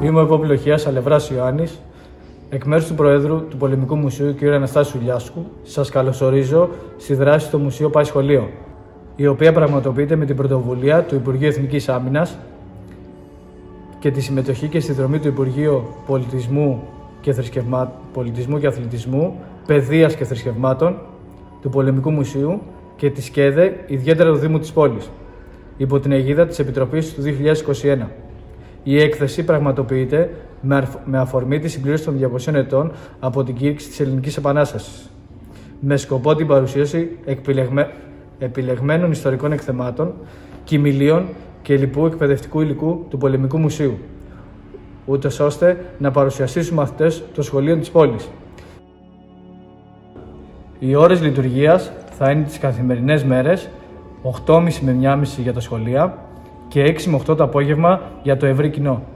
Είμαι ο υποπλοχίας Αλευράς Ιωάννης. Εκ μέρους του Προέδρου του Πολεμικού Μουσείου, κ. Αναστάσιου Λιάσκου, σας καλωσορίζω στη δράση στο Μουσείο Πάει Σχολείο, η οποία πραγματοποιείται με την πρωτοβουλία του Υπουργείου Εθνικής Άμυνας και τη συμμετοχή και στη δρομή του Υπουργείου Πολιτισμού και Αθλητισμού, Παιδείας και Θρησκευμάτων, του Πολεμικού Μουσείου και της ΚΕΔΕ, ιδιαίτερα του Δήμου της πόλης, υπό την αιγίδα της Επιτροπής του 2021. Η έκθεση πραγματοποιείται με αφορμή τη συμπλήρωση των 200 ετών από την κήρυξη της Ελληνικής Επανάστασης, με σκοπό την παρουσίαση επιλεγμένων ιστορικών εκθεμάτων, κειμηλίων και λοιπού εκπαιδευτικού υλικού του Πολεμικού Μουσείου, ούτως ώστε να παρουσιαστεί στους μαθητές των σχολείων της πόλης. Οι ώρες λειτουργίας θα είναι τις καθημερινές μέρες, 8.30 με 1.30 για τα σχολεία και 6 με 8 το απόγευμα για το ευρύ κοινό.